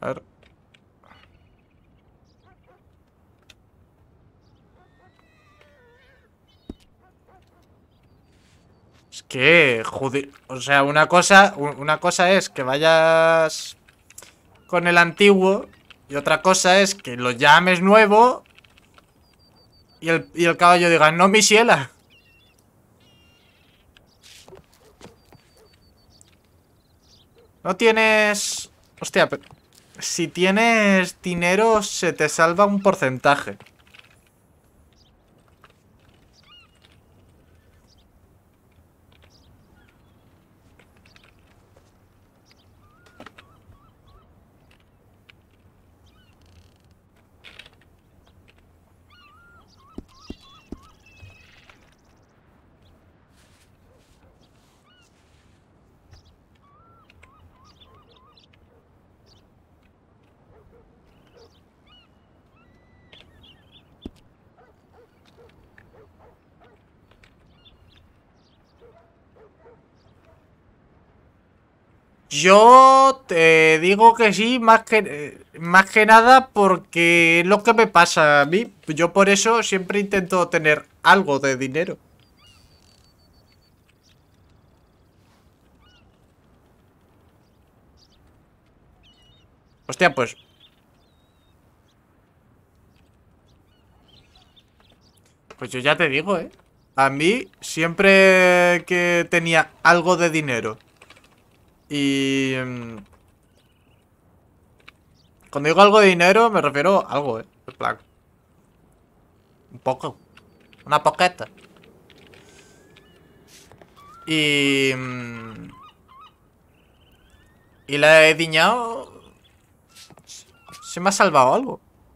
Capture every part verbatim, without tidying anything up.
A ver. Es que, joder, o sea, una cosa, una cosa es que vayas con el antiguo y otra cosa es que lo llames nuevo y el, y el caballo diga, no, mi siela. No tienes... Hostia, pero... Si tienes dinero se te salva un porcentaje. Yo te digo que sí, más que, más que nada porque es lo que me pasa a mí. Yo por eso siempre intento tener algo de dinero. Hostia, pues... Pues yo ya te digo, ¿eh? A mí, siempre que tenía algo de dinero y... mm, cuando digo algo de dinero me refiero a algo, ¿eh? En plan, un poco. Una poqueta. Y... mm, y la he diñado... Se me ha salvado algo.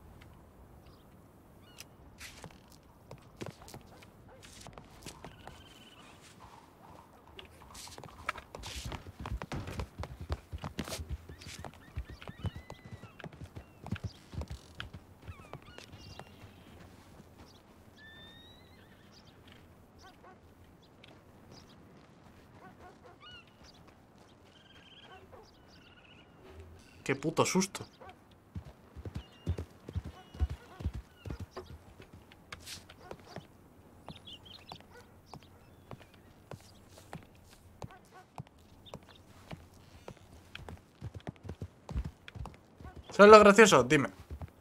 Qué puto susto. ¿Sabes lo gracioso? Dime.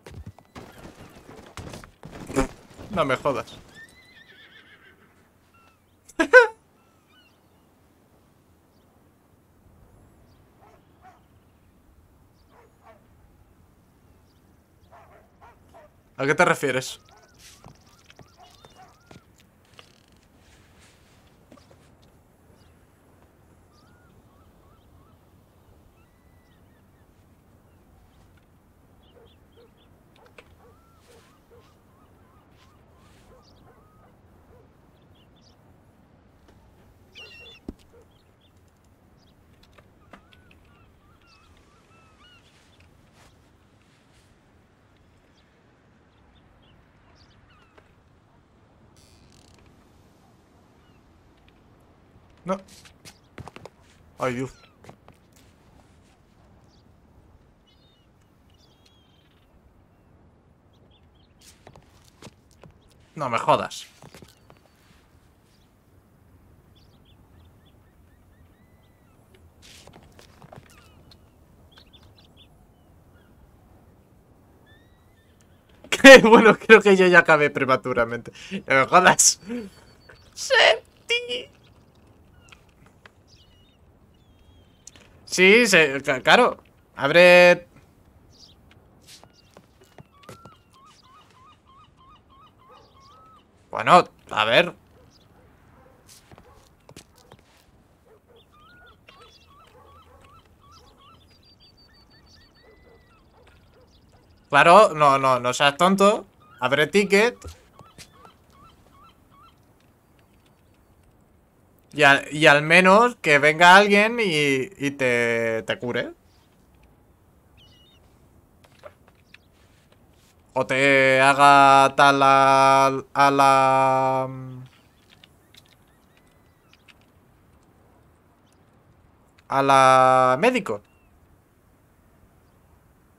No me jodas. ¿A qué te refieres? No. Ay, Dios. No me jodas. Bueno, creo que yo ya acabé prematuramente. No me jodas. Senti. Sí, se, claro. Abre... Bueno, a ver. Claro, no, no, no seas tonto. Abre ticket. Y al, y al menos que venga alguien y, y te, te cure. O te haga tal a, a la... A la médico.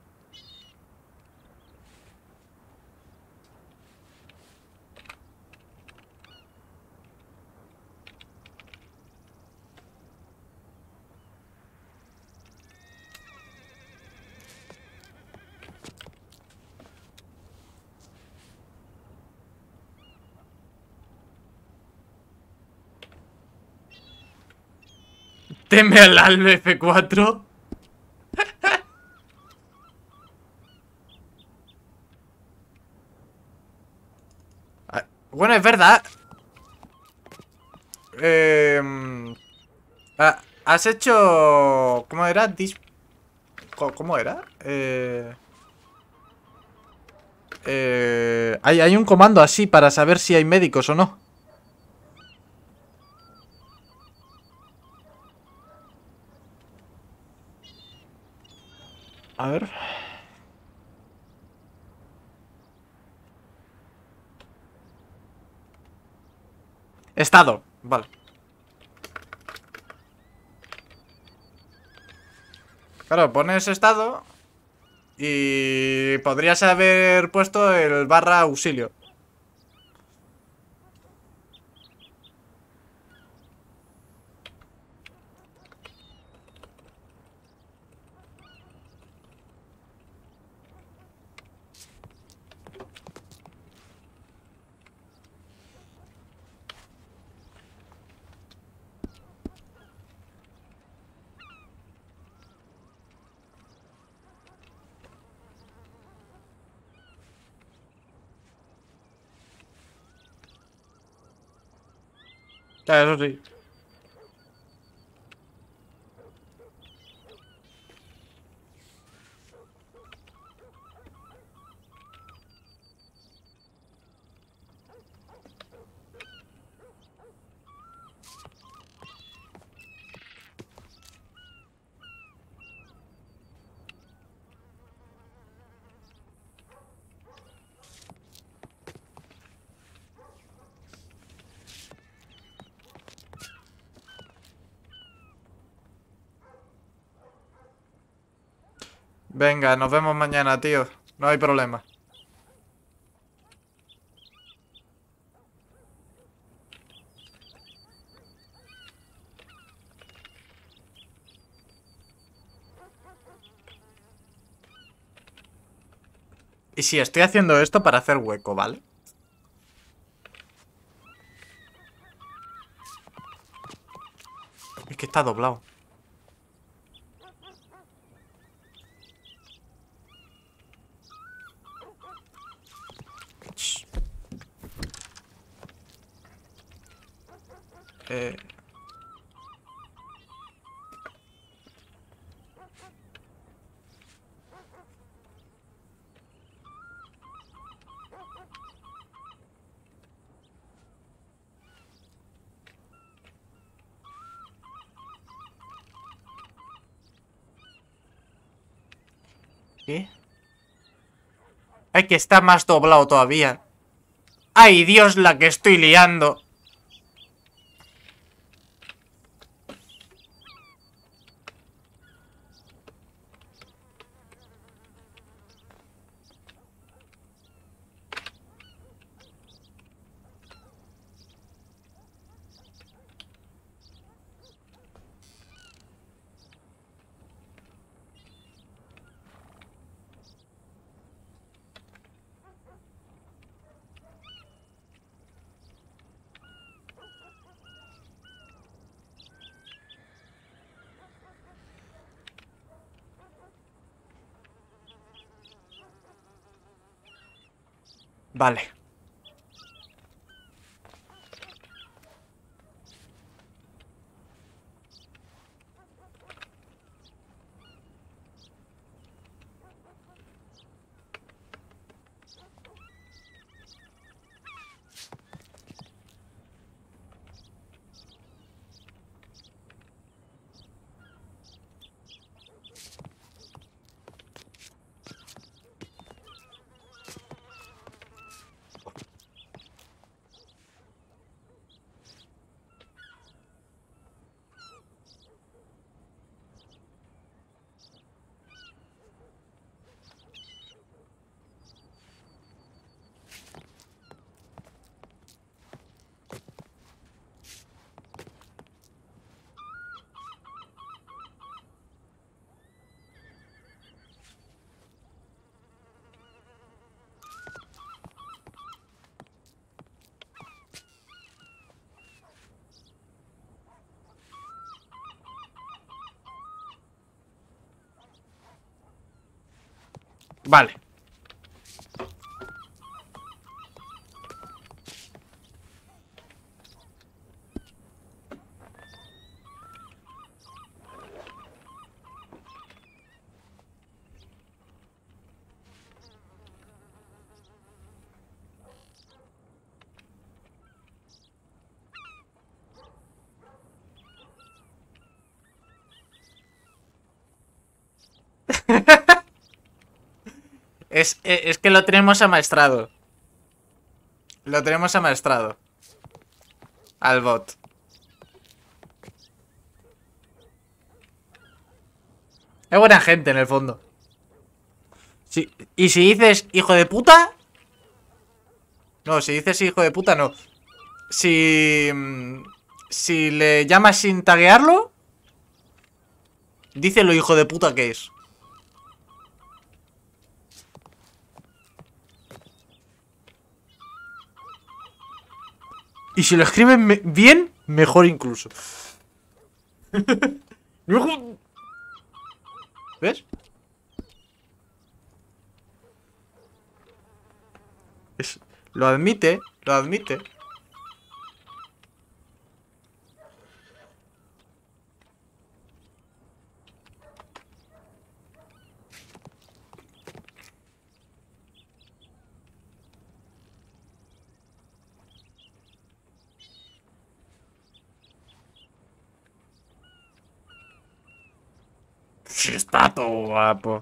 Teme al alba F cuatro. Bueno, es verdad. Eh, has hecho... ¿Cómo era? Dis... ¿Cómo era? Eh... Eh... Hay, hay un comando así para saber si hay médicos o no. A ver... Estado, vale. Claro, pones estado y podrías haber puesto el barra auxilio. Claro, eso sí. Venga, nos vemos mañana, tío. No hay problema. Y sí, estoy haciendo esto para hacer hueco, ¿vale? Es que está doblado. Shh. Eh... ¿Qué? Ay, que está más doblado todavía. ¡Ay, Dios, la que estoy liando! Vale. Vale. Es, es que lo tenemos amaestrado. Lo tenemos amaestrado. Al bot. Es buena gente en el fondo. Sí. Y si dices hijo de puta. No, si dices hijo de puta, no. Si... Si le llamas sin taguearlo, dice lo hijo de puta que es. Y si lo escriben me bien, mejor incluso. ¿Ves? Es, lo admite, lo admite. Sí, está todo guapo.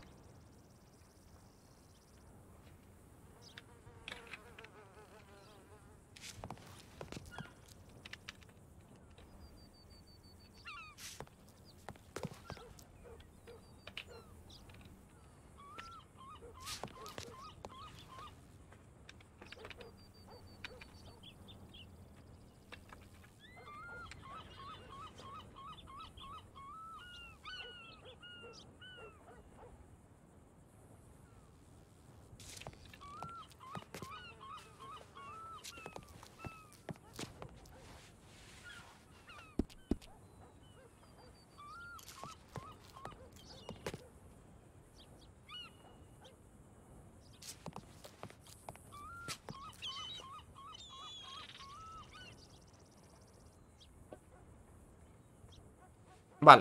Vale.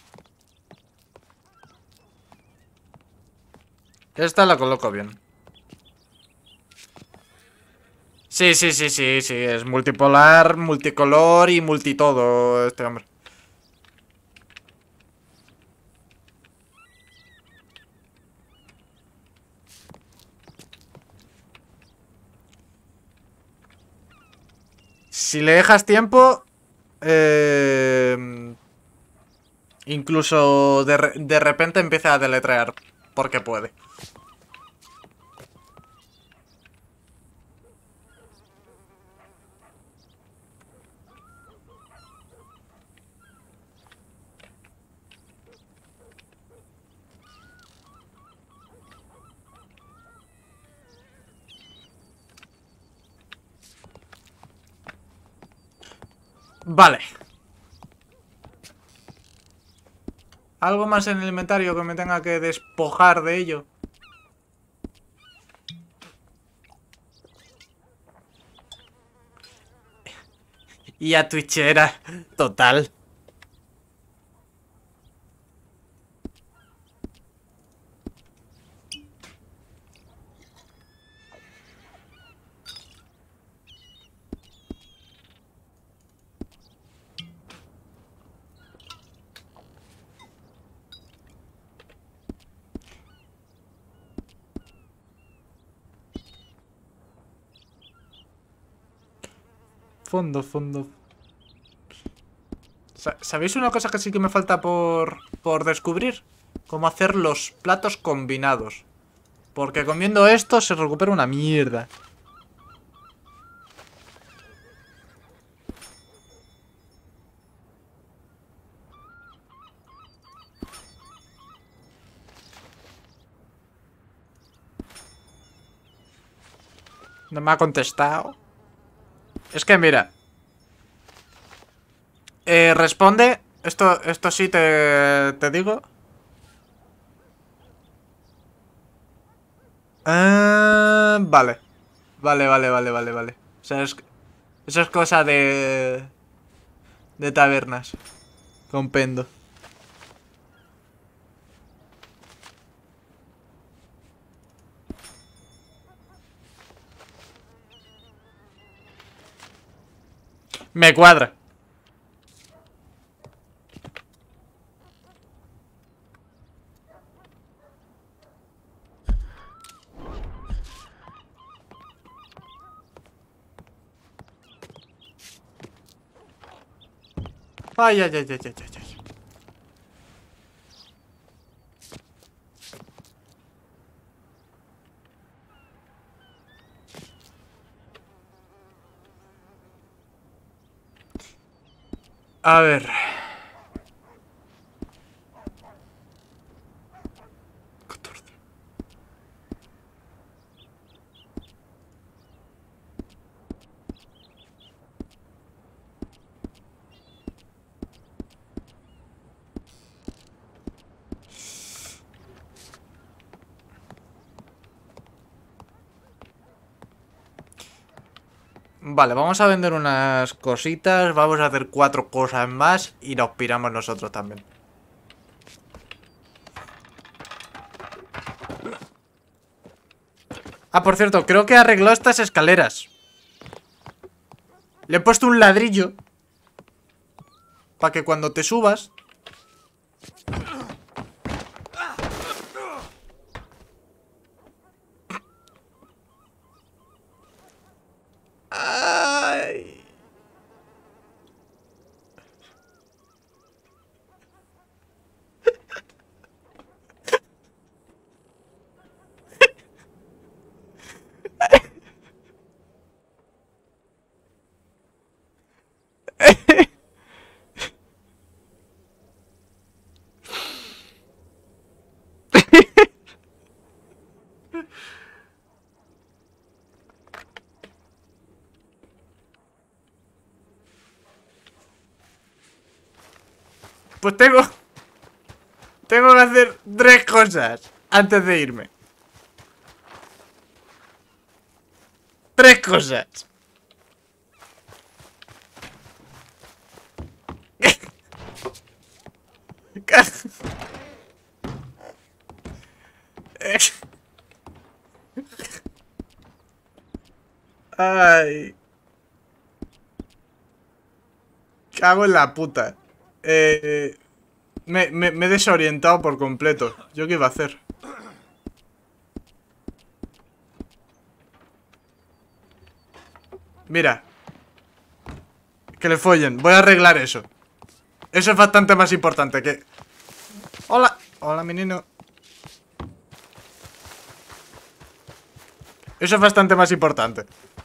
Esta la coloco bien. Sí, sí, sí, sí, sí. Es multipolar, multicolor y multitodo este hombre. Si le dejas tiempo... Eh... Incluso de, re de repente empieza a deletrear. Porque puede. Vale. ¿Algo más en el inventario que me tenga que despojar de ello? Y a Twitchera. Total. Fondo, fondo. ¿Sabéis una cosa que sí que me falta por, por descubrir? Cómo hacer los platos combinados. Porque comiendo esto se recupera una mierda. No me ha contestado. Es que mira. Eh, responde. Esto, esto sí te, te digo. Ah, vale. Vale, vale, vale, vale, vale. O sea, es, eso es cosa de... De tabernas. Comprendo. Me cuadra. Ay, ay, ay, ay, ay, ay, ay. A ver. catorce. Vale, vamos a vender unas cositas. Vamos a hacer cuatro cosas más. Y nos piramos nosotros también. Ah, por cierto, creo que arregló estas escaleras. Le he puesto un ladrillo para que cuando te subas... Ay. Pues tengo... Tengo que hacer tres cosas antes de irme. Tres cosas. Ay. Cago en la puta. Eh, me, me, me he desorientado por completo. ¿Yo qué iba a hacer? Mira. Que le follen. Voy a arreglar eso. Eso es bastante más importante que... Hola. Hola, menino. Eso es bastante más importante.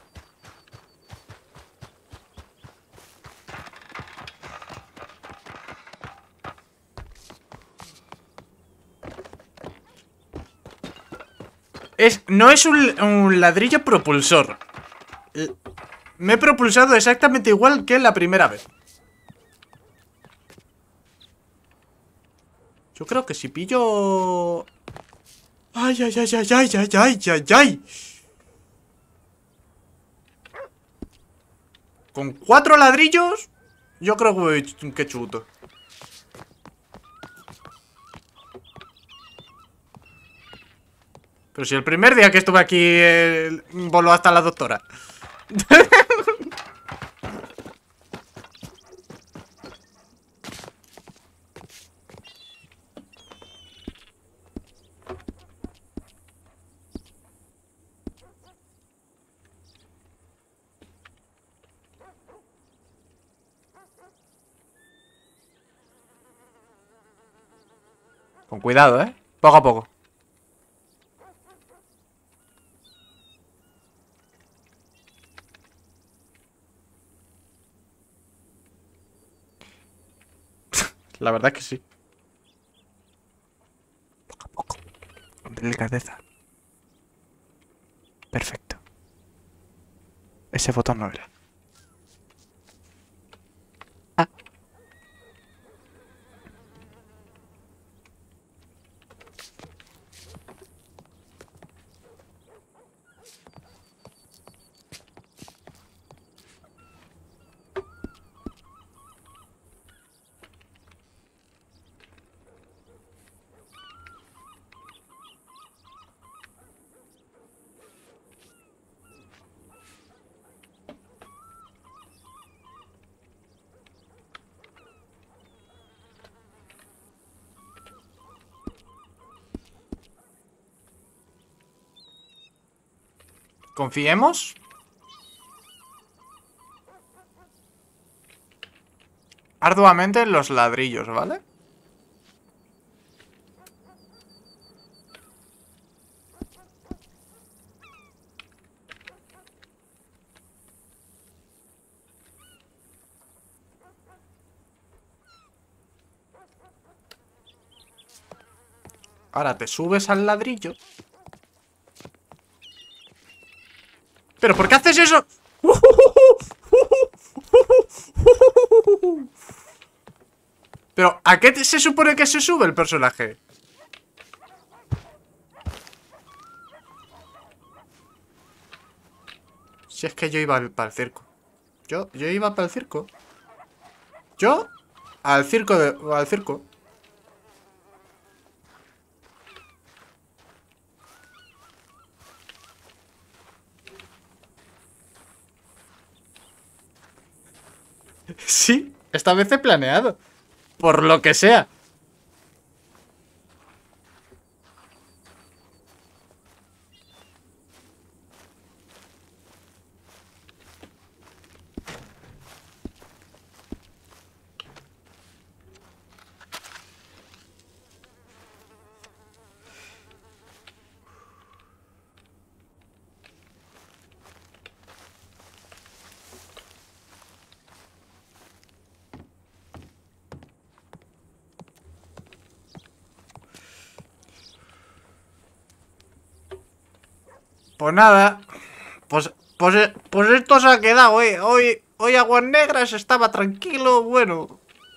Es, no es un, un ladrillo propulsor. Me he propulsado exactamente igual que la primera vez. Yo creo que si pillo... Ay, ay, ay, ay, ay, ay, ay, ay, ay. Con cuatro ladrillos, yo creo que voy que chuto. Pero si el primer día que estuve aquí eh, voló hasta la doctora. Con cuidado, ¿eh? Poco a poco. La verdad es que sí. Poco a poco. Con delicadeza. Perfecto. Ese botón no era. Ah. Confiemos. Arduamente en los ladrillos, ¿vale? Ahora te subes al ladrillo. ¿Pero por qué haces eso? ¿Pero a qué se supone que se sube el personaje? Si es que yo iba para el circo. Yo, yo iba para el circo. Yo al circo de, al circo. Sí, esta vez he planeado. Por lo que sea. Pues nada. Pues, pues, pues esto se ha quedado, eh. Hoy, hoy Aguas Negras estaba tranquilo, bueno.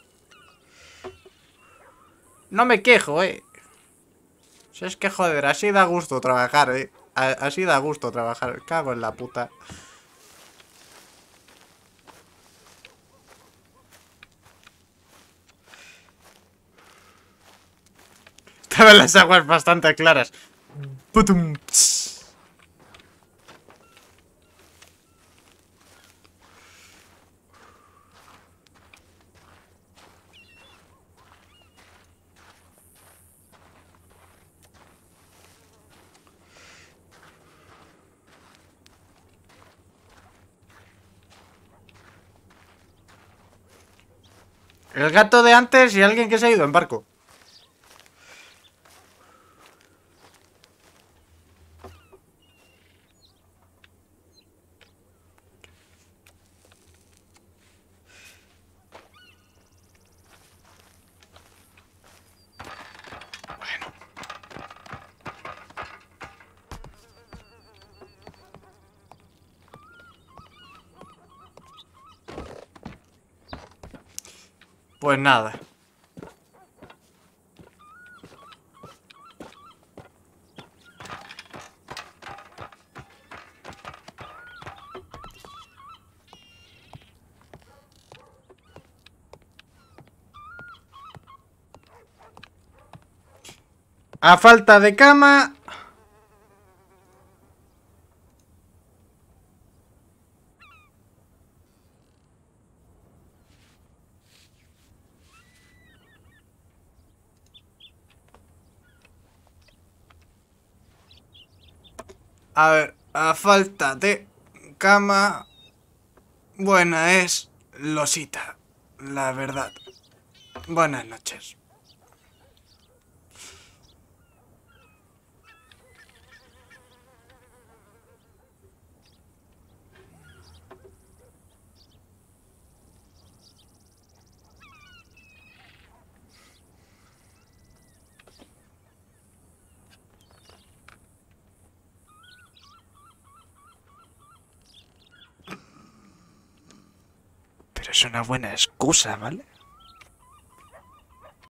No me quejo, eh. Si es que joder, así da gusto trabajar, eh. Así da gusto trabajar. Cago en la puta. Estaban las aguas bastante claras. Putum. El gato de antes y alguien que se ha ido en barco. Bueno. Pues nada. A falta de cama... A ver, a falta de cama... Buena es losita, la verdad. Buenas noches. Pero es una buena excusa, ¿vale?